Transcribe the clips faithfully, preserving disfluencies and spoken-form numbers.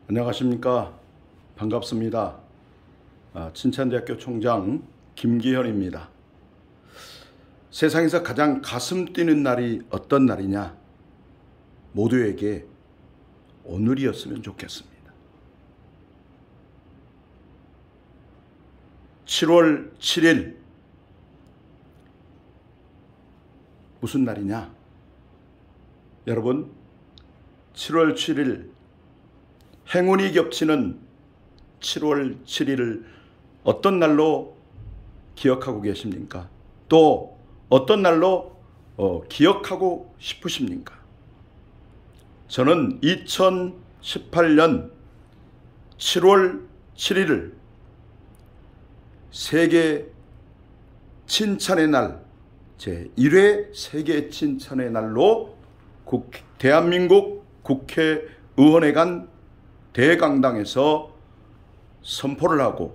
안녕하십니까. 반갑습니다. 아, 칭찬대학교 총장 김기현입니다. 세상에서 가장 가슴 뛰는 날이 어떤 날이냐? 모두에게 오늘이었으면 좋겠습니다. 칠월 칠일 무슨 날이냐? 여러분, 칠월 칠일 행운이 겹치는 칠월 칠일을 어떤 날로 기억하고 계십니까? 또 어떤 날로 어, 기억하고 싶으십니까? 저는 이천십팔년 칠월 칠일을 세계 칭찬의 날, 제일 회 세계 칭찬의 날로 국, 대한민국 국회의원회관 대강당에서 선포를 하고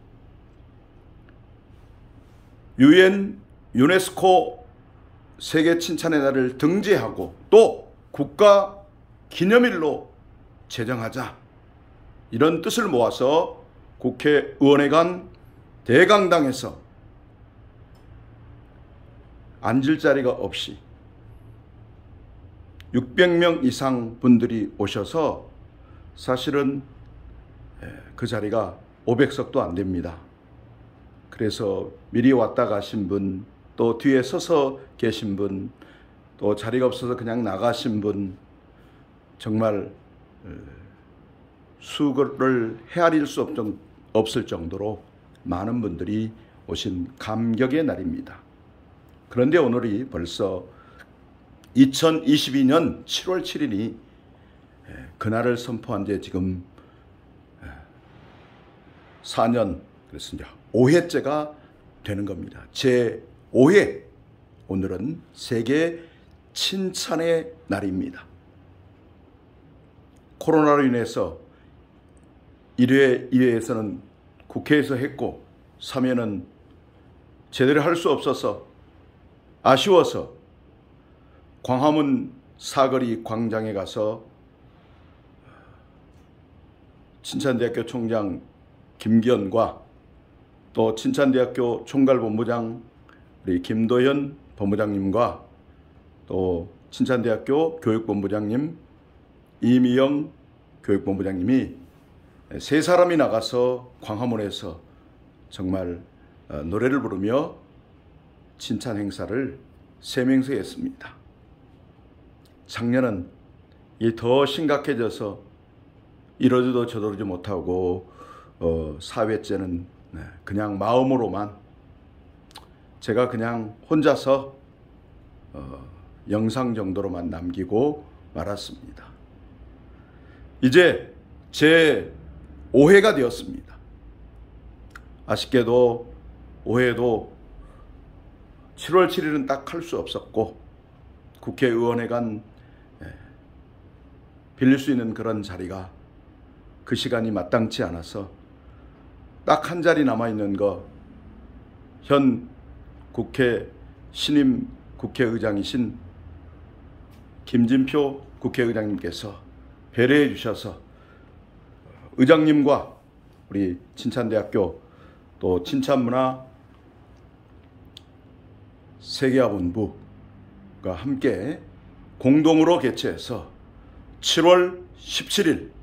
유엔 유네스코 세계 칭찬의 날을 등재하고 또 국가 기념일로 제정하자, 이런 뜻을 모아서 국회의원회관 대강당에서 앉을 자리가 없이 육백 명 이상 분들이 오셔서 사실은 그 자리가 오백 석도 안 됩니다. 그래서 미리 왔다 가신 분, 또 뒤에 서서 계신 분, 또 자리가 없어서 그냥 나가신 분, 정말 수를 헤아릴 수 없을 정도로 많은 분들이 오신 감격의 날입니다. 그런데 오늘이 벌써 이천이십이년 칠월 칠일이 그날을 선포한 지 지금 사 년, 그래서 이제 오 회째가 되는 겁니다. 제오 회, 오늘은 세계 칭찬의 날입니다. 코로나로 인해서 일 회, 이 회에서는 국회에서 했고 삼 회는 제대로 할 수 없어서 아쉬워서 광화문 사거리 광장에 가서 칭찬대학교 총장 김기현과 또 칭찬대학교 총괄본부장 우리 김도현 본부장님과 또 칭찬대학교 교육본부장님 이미영 교육본부장님이 세 사람이 나가서 광화문에서 정말 노래를 부르며 칭찬 행사를 세 명서 했습니다. 작년은 이 더 심각해져서 이러지도 저러지 못하고 어, 사 회째는 그냥 마음으로만 제가 그냥 혼자서 어, 영상 정도로만 남기고 말았습니다. 이제 제오 회가 되었습니다. 아쉽게도 오 회도 칠월 칠일은 딱 할 수 없었고 국회의원회관 빌릴 수 있는 그런 자리가 그 시간이 마땅치 않아서 딱 한 자리 남아있는 거 현 국회 신임 국회의장이신 김진표 국회의장님께서 배려해 주셔서 의장님과 우리 칭찬대학교 또 칭찬문화 세계화본부가 함께 공동으로 개최해서 칠월 십칠일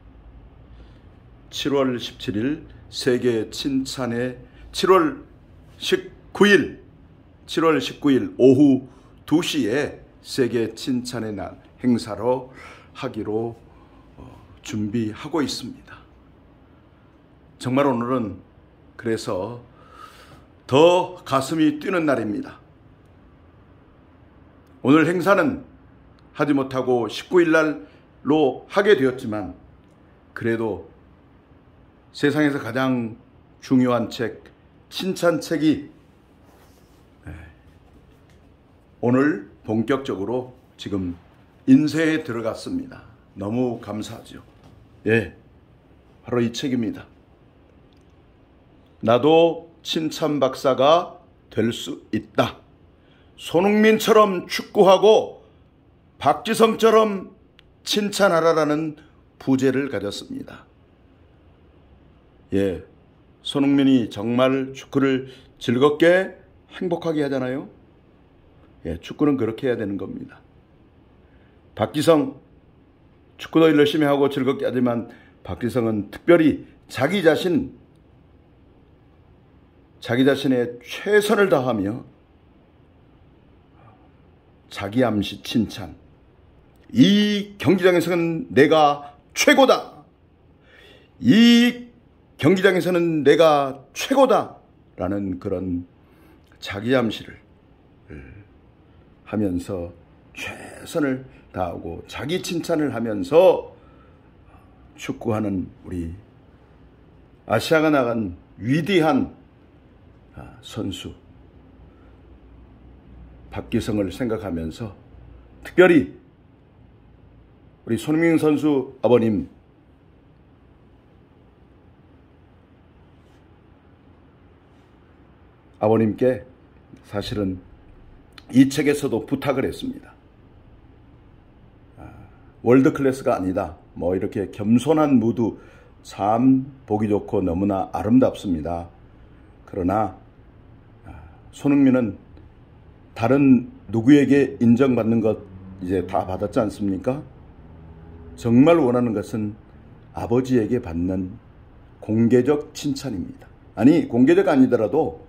칠월 십칠일 세계 칭찬의 칠월 십구일 칠월 십구일 오후 두 시에 세계 칭찬의 날 행사로 하기로 준비하고 있습니다. 정말 오늘은 그래서 더 가슴이 뛰는 날입니다. 오늘 행사는 하지 못하고 십구일 날로 하게 되었지만 그래도 세상에서 가장 중요한 책, 칭찬책이 오늘 본격적으로 지금 인쇄에 들어갔습니다. 너무 감사하죠. 예, 바로 이 책입니다. 나도 칭찬 박사가 될 수 있다. 손흥민처럼 축구하고 박지성처럼 칭찬하라라는 부제를 가졌습니다. 예, 손흥민이 정말 축구를 즐겁게 행복하게 하잖아요. 예, 축구는 그렇게 해야 되는 겁니다. 박지성 축구도 열심히 하고 즐겁게 하지만 박지성은 특별히 자기 자신, 자기 자신의 최선을 다하며 자기 암시 칭찬, 이 경기장에서는 내가 최고다, 이 경기장에서는 내가 최고다 라는 그런 자기 암시를 하면서 최선을 다하고 자기 칭찬을 하면서 축구하는 우리 아시아가 나간 위대한 선수 박기성을 생각하면서 특별히 우리 손흥민 선수 아버님 아버님께 사실은 이 책에서도 부탁을 했습니다. 월드 클래스가 아니다. 뭐 이렇게 겸손한 무드 참 보기 좋고 너무나 아름답습니다. 그러나 손흥민은 다른 누구에게 인정받는 것 이제 다 받았지 않습니까? 정말 원하는 것은 아버지에게 받는 공개적 칭찬입니다. 아니, 공개적 아니더라도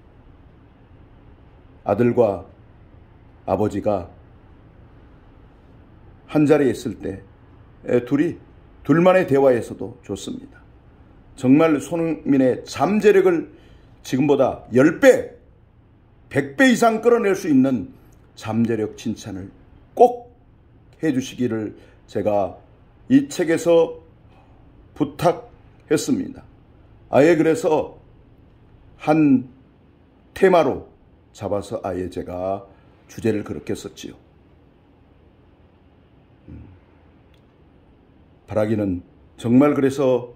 아들과 아버지가 한 자리에 있을 때 둘이 둘만의 대화에서도 좋습니다. 정말 손흥민의 잠재력을 지금보다 십 배, 백 배 이상 끌어낼 수 있는 잠재력 칭찬을 꼭 해주시기를 제가 이 책에서 부탁했습니다. 아예 그래서 한 테마로 잡아서 아예 제가 주제를 그렇게 썼지요. 음, 바라기는 정말 그래서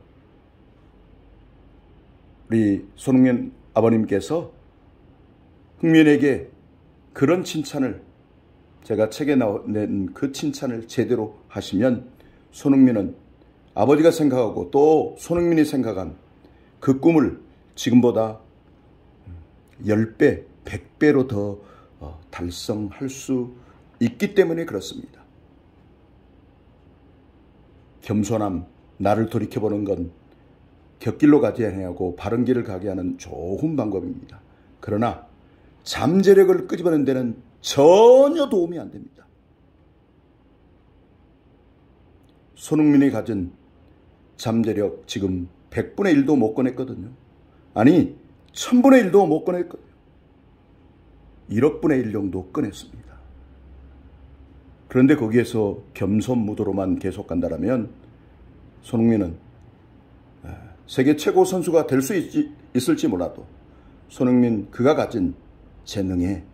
우리 손흥민 아버님께서 흥민에게 그런 칭찬을 제가 책에 낸 그 칭찬을 제대로 하시면 손흥민은 아버지가 생각하고 또 손흥민이 생각한 그 꿈을 지금보다 십 배, 백 배로 더 달성할 수 있기 때문에 그렇습니다. 겸손함, 나를 돌이켜보는 건 곁길로 가지 아니하고 바른 길을 가게 하는 좋은 방법입니다. 그러나 잠재력을 끄집어내는 데는 전혀 도움이 안 됩니다. 손흥민이 가진 잠재력 지금 백분의 일도 못 꺼냈거든요. 아니, 천분의 일도 못 꺼냈거든요. 일억분의 일 정도 꺼냈습니다. 그런데 거기에서 겸손무도로만 계속 간다면 손흥민은 세계 최고 선수가 될 수 있을지 몰라도 손흥민 그가 가진 재능의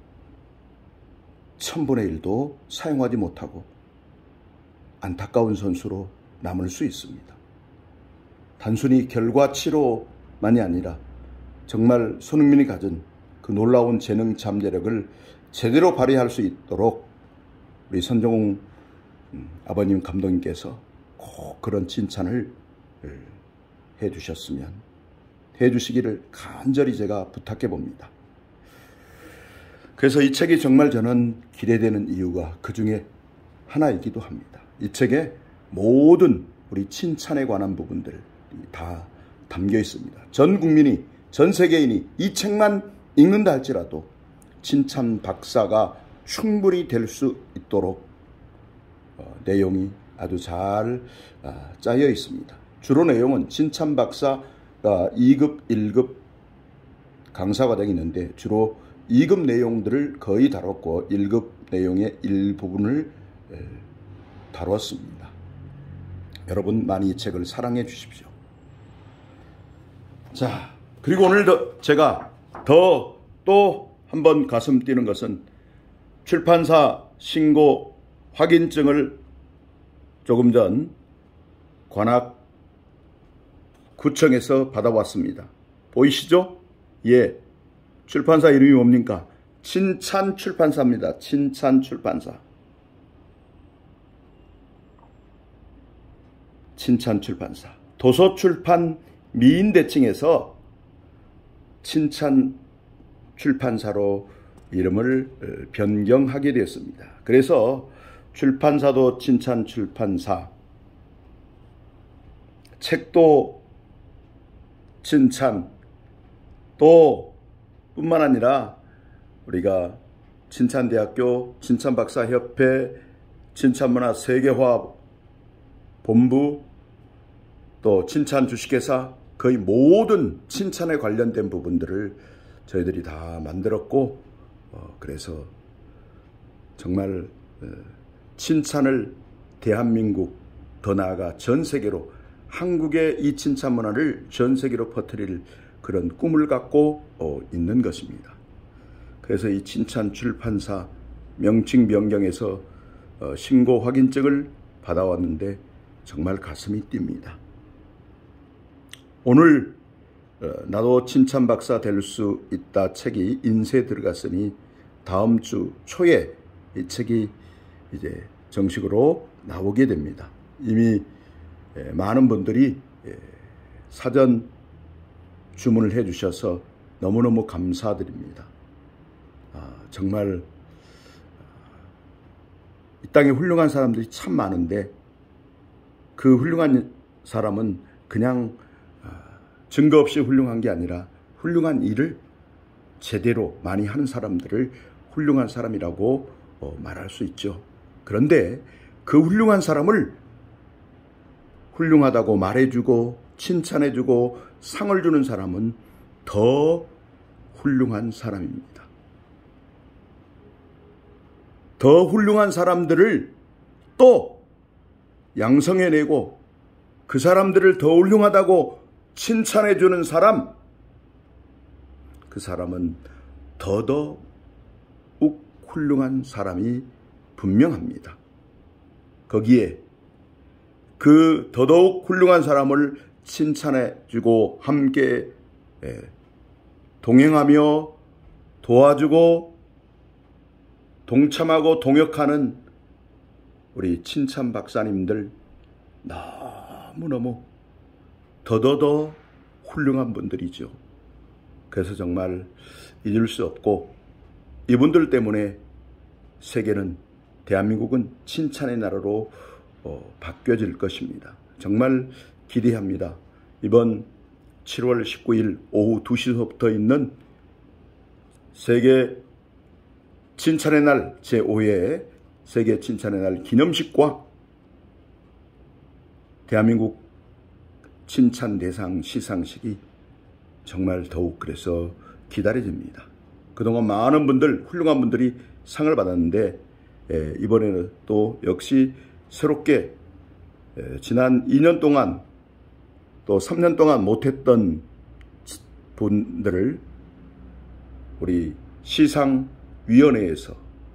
천분의 일도 사용하지 못하고 안타까운 선수로 남을 수 있습니다. 단순히 결과치로만이 아니라 정말 손흥민이 가진 그 놀라운 재능 잠재력을 제대로 발휘할 수 있도록 우리 선정웅 아버님 감독님께서 꼭 그런 칭찬을 해주셨으면 해주시기를 간절히 제가 부탁해 봅니다. 그래서 이 책이 정말 저는 기대되는 이유가 그 중에 하나이기도 합니다. 이 책에 모든 우리 칭찬에 관한 부분들이 다 담겨 있습니다. 전 국민이, 전 세계인이 이 책만 읽는다 할지라도 칭찬 박사가 충분히 될 수 있도록 어, 내용이 아주 잘 아, 짜여 있습니다. 주로 내용은 칭찬 박사가 이 급, 일 급 강사과정이 있는데 주로 이 급 내용들을 거의 다뤘고 일 급 내용의 일부분을 에, 다뤘습니다. 여러분 많이 이 책을 사랑해 주십시오. 자, 그리고 오늘도 제가 더 또 한 번 가슴 뛰는 것은 출판사 신고 확인증을 조금 전 관악구청에서 받아왔습니다. 보이시죠? 예, 출판사 이름이 뭡니까? 친찬출판사입니다. 친찬출판사. 친찬출판사. 도서출판 미인대칭에서 칭찬 출판사로 이름을 변경하게 되었습니다. 그래서 출판사도 칭찬 출판사, 책도 칭찬, 또 뿐만 아니라 우리가 칭찬대학교, 칭찬박사협회, 칭찬문화 세계화 본부, 또 칭찬주식회사, 거의 모든 칭찬에 관련된 부분들을 저희들이 다 만들었고, 어, 그래서 정말 어, 칭찬을 대한민국, 더 나아가 전 세계로, 한국의 이 칭찬 문화를 전 세계로 퍼뜨릴 그런 꿈을 갖고 어, 있는 것입니다. 그래서 이 칭찬 출판사 명칭 변경에서 어, 신고 확인증을 받아왔는데 정말 가슴이 뜁니다. 오늘 어, 나도 칭찬 박사 될 수 있다 책이 인쇄에 들어갔으니 다음 주 초에 이 책이 이제 정식으로 나오게 됩니다. 이미 예, 많은 분들이 예, 사전 주문을 해 주셔서 너무너무 감사드립니다. 아, 정말 이 땅에 훌륭한 사람들이 참 많은데 그 훌륭한 사람은 그냥 증거 없이 훌륭한 게 아니라 훌륭한 일을 제대로 많이 하는 사람들을 훌륭한 사람이라고 말할 수 있죠. 그런데 그 훌륭한 사람을 훌륭하다고 말해주고 칭찬해주고 상을 주는 사람은 더 훌륭한 사람입니다. 더 훌륭한 사람들을 또 양성해내고 그 사람들을 더 훌륭하다고 칭찬해주는 사람, 그 사람은 더더욱 훌륭한 사람이 분명합니다. 거기에 그 더더욱 훌륭한 사람을 칭찬해주고 함께 동행하며 도와주고 동참하고 동역하는 우리 칭찬 박사님들 너무너무 더더더 훌륭한 분들이죠. 그래서 정말 잊을 수 없고 이분들 때문에 세계는, 대한민국은 칭찬의 나라로 어, 바뀌어질 것입니다. 정말 기대합니다. 이번 칠월 십구일 오후 두 시부터 있는 세계 칭찬의 날 제오 회 세계 칭찬의 날 기념식과 대한민국 칭찬 대상 시상식이 정말 더욱 그래서 기다려집니다. 그동안 많은 분들, 훌륭한 분들이 상을 받았는데 예, 이번에는 또 역시 새롭게 예, 지난 이 년 동안 또 삼 년 동안 못했던 분들을 우리 시상위원회에서,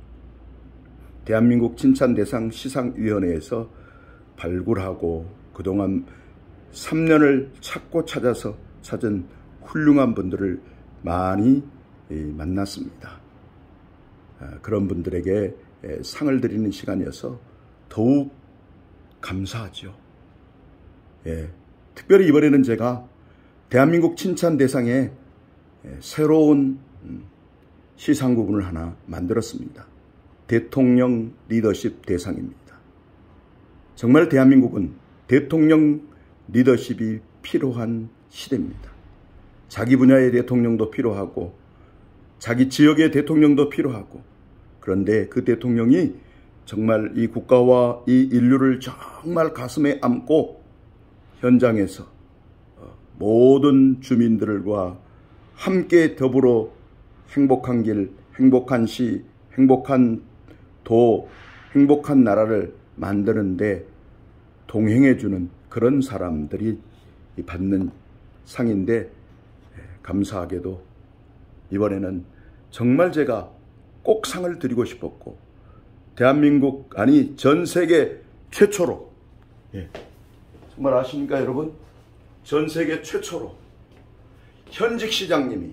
대한민국 칭찬대상 시상위원회에서 발굴하고 그동안 삼 년을 찾고 찾아서 찾은 훌륭한 분들을 많이 만났습니다. 그런 분들에게 상을 드리는 시간이어서 더욱 감사하죠. 예, 특별히 이번에는 제가 대한민국 칭찬대상에 새로운 시상 부분을 하나 만들었습니다. 대통령 리더십 대상입니다. 정말 대한민국은 대통령 리더십이 필요한 시대입니다. 자기 분야의 대통령도 필요하고 자기 지역의 대통령도 필요하고, 그런데 그 대통령이 정말 이 국가와 이 인류를 정말 가슴에 안고 현장에서 모든 주민들과 함께 더불어 행복한 길, 행복한 시, 행복한 도, 행복한 나라를 만드는데 동행해주는 그런 사람들이 받는 상인데, 감사하게도 이번에는 정말 제가 꼭 상을 드리고 싶었고, 대한민국, 아니 전 세계 최초로, 예, 정말 아십니까 여러분? 전 세계 최초로 현직 시장님이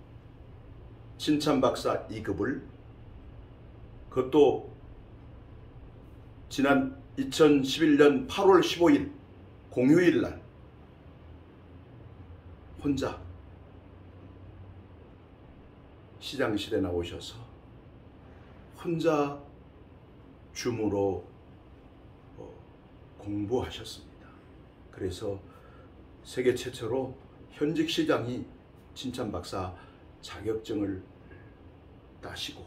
칭찬 박사 이 급을, 그것도 지난 이천십일 년 팔월 십오일 공휴일 날 혼자 시장실에 나오셔서 혼자 줌으로 공부하셨습니다. 그래서 세계 최초로 현직 시장이 칭찬 박사 자격증을 따시고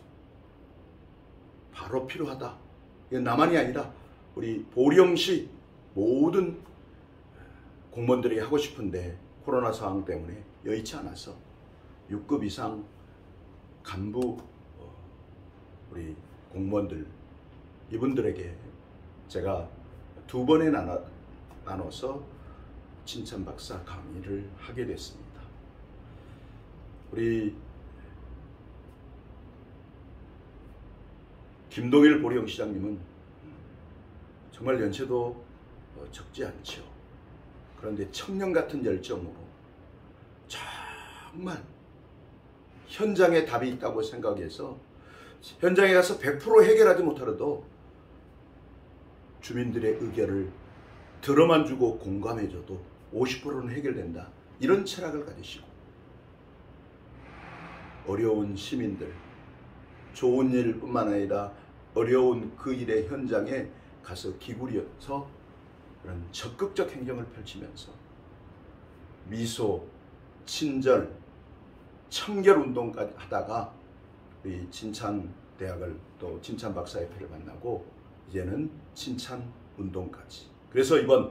바로 필요하다. 이건 나만이 아니라 우리 보령시 모든 공무원들이 하고 싶은데 코로나 상황 때문에 여의치 않아서 육 급 이상 간부 우리 공무원들 이분들에게 제가 두 번에 나눠, 나눠서 칭찬 박사 강의를 하게 됐습니다. 우리 김동일 보령시장님은 정말 연세도 적지 않죠. 그런데 청년 같은 열정으로 정말 현장에 답이 있다고 생각해서 현장에 가서 백 퍼센트 해결하지 못하더라도 주민들의 의견을 들어만 주고 공감해줘도 오십 퍼센트는 해결된다. 이런 철학을 가지시고 어려운 시민들, 좋은 일뿐만 아니라 어려운 그 일의 현장에 가서 기울여서 그런 적극적 행정을 펼치면서 미소, 친절, 청결 운동까지 하다가 우리 진찬대학을 또 진찬박사협회를 만나고 이제는 칭찬 운동까지. 그래서 이번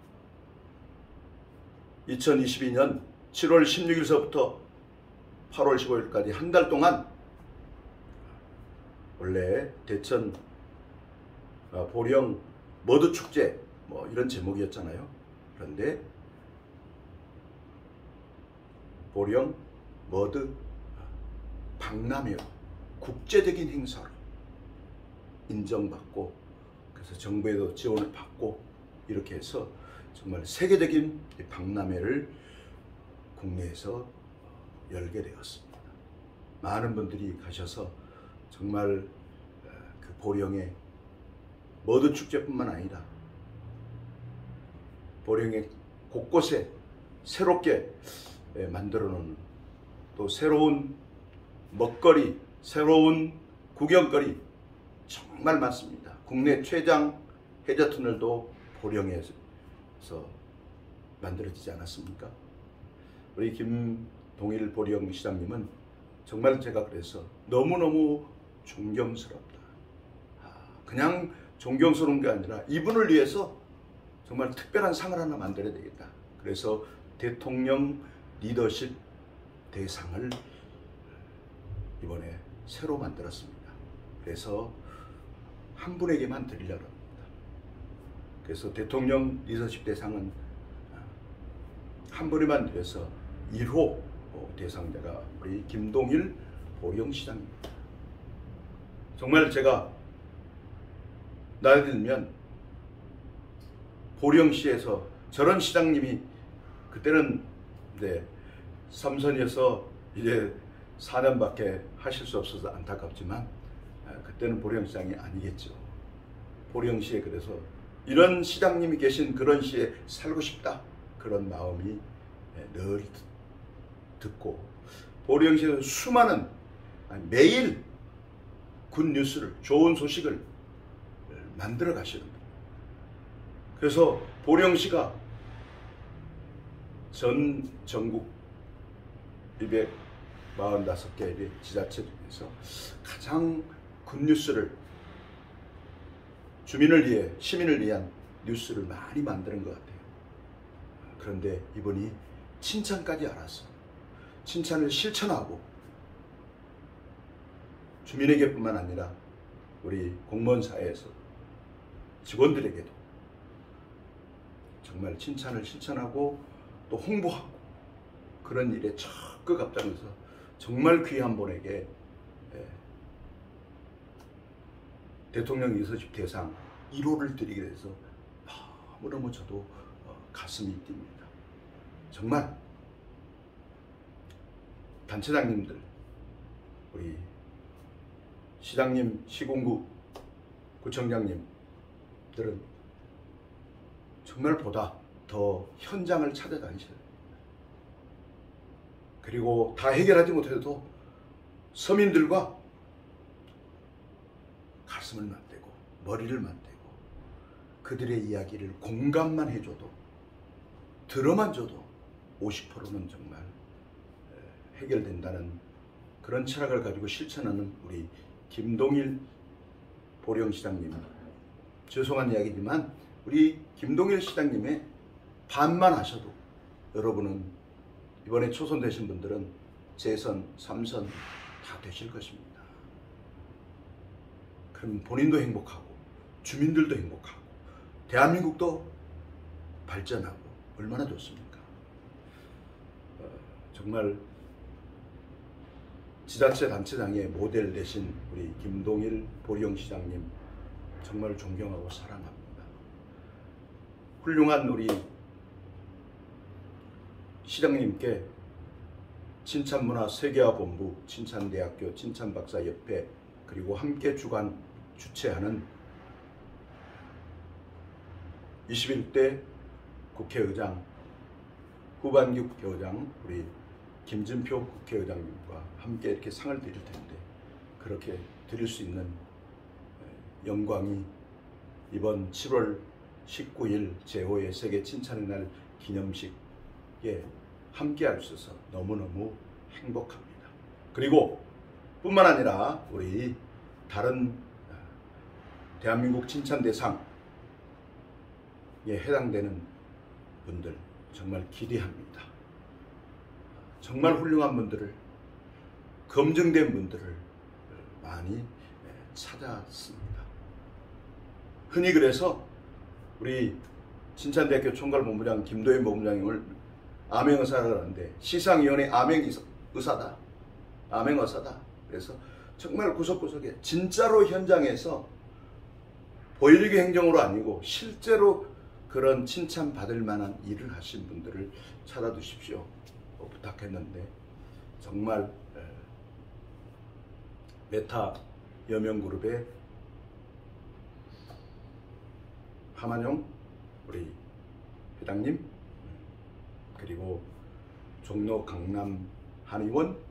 이천이십이 년 칠월 십육일서부터 팔월 십오일까지 한 달 동안 원래 대천 보령 머드축제 뭐 이런 제목이었잖아요. 그런데 보령 머드 박람회 국제적인 행사로 인정받고 그래서 정부에도 지원을 받고 이렇게 해서 정말 세계적인 박람회를 국내에서 열게 되었습니다. 많은 분들이 가셔서 정말 그 보령의 머드 축제뿐만 아니라 보령의 곳곳에 새롭게 만들어 놓은 또 새로운 먹거리, 새로운 구경거리 정말 많습니다. 국내 최장 해저터널도 보령에서 만들어지지 않았습니까? 우리 김동일 보령시장님은 정말 제가 그래서 너무너무 존경스럽다. 그냥 존경스러운 게 아니라 이분을 위해서 정말 특별한 상을 하나 만들어야 되겠다. 그래서 대통령 리더십 대상을 이번에 새로 만들었습니다. 그래서 한 분에게만 드리려고 합니다. 그래서 대통령 리더십 대상은 한 분에만 드려서 일 호 대상자가 우리 김동일 보령시장입니다. 정말 제가 나이 들면 보령시에서 저런 시장님이 그때는 이제 삼선이어서 이제 사 년밖에 하실 수 없어서 안타깝지만 그때는 보령시장이 아니겠죠. 보령시에 그래서 이런 시장님이 계신 그런 시에 살고 싶다. 그런 마음이 늘 듣고 보령시에서 수많은 매일 굿뉴스를 좋은 소식을 만들어 가시는 겁니다. 그래서 보령시가 전 전국 이백사십오 개의 지자체 중에서 가장 굿뉴스를 주민을 위해 시민을 위한 뉴스를 많이 만드는 것 같아요. 그런데 이분이 칭찬까지 알아서 칭찬을 실천하고 주민에게뿐만 아니라 우리 공무원 사회에서 직원들에게도 정말 칭찬을 실천하고 또 홍보하고 그런 일에 적극 앞장서서 정말 귀한 분에게 대통령 리더십 대상 일 호를 드리게 돼서 너무너무 저도 가슴이 뜁니다. 정말 단체장님들, 우리 시장님, 시군구 구청장님들은 정말 보다 더 현장을 찾아다니셔야 됩니다. 그리고 다 해결하지 못해도 서민들과 가슴을 맞대고 머리를 맞대고 그들의 이야기를 공감만 해줘도 들어만 줘도 오십 퍼센트는 정말 해결된다는 그런 철학을 가지고 실천하는 우리 김동일 보령시장님, 죄송한 이야기지만 우리 김동일 시장님의 반만 하셔도 여러분은 이번에 초선되신 분들은 재선, 삼선 다 되실 것입니다. 그럼 본인도 행복하고 주민들도 행복하고 대한민국도 발전하고 얼마나 좋습니까? 어, 정말 지자체 단체장의 모델 되신 우리 김동일 보령시장님 정말 존경하고 사랑합니다. 훌륭한 우리 시장님께 칭찬문화 세계화본부, 칭찬대학교, 칭찬박사협회 그리고 함께 주관 주최하는 이십일 대 국회의장, 후반기 국회의장 우리 김진표 국회의장님과 함께 이렇게 상을 드릴 텐데 그렇게 드릴 수 있는 영광이 이번 칠월 십구일 제오의 세계 칭찬의 날 기념식에 함께 할 수 있어서 너무너무 행복합니다. 그리고 뿐만 아니라 우리 다른 대한민국 칭찬대상에 해당되는 분들 정말 기대합니다. 정말 훌륭한 분들을, 검증된 분들을 많이 찾았습니다. 흔히 그래서 우리 진천대학교 총괄본부장 김도현 본부장님을 암행의사라고 하는데 시상위원회 암행의사다. 암행의사다. 그래서 정말 구석구석에 진짜로 현장에서 보여주기 행정으로 아니고 실제로 그런 칭찬받을 만한 일을 하신 분들을 찾아두십시오. 부탁했는데 정말 메타 여명그룹의 하만용 우리 회장님 그리고 종로 강남 한의원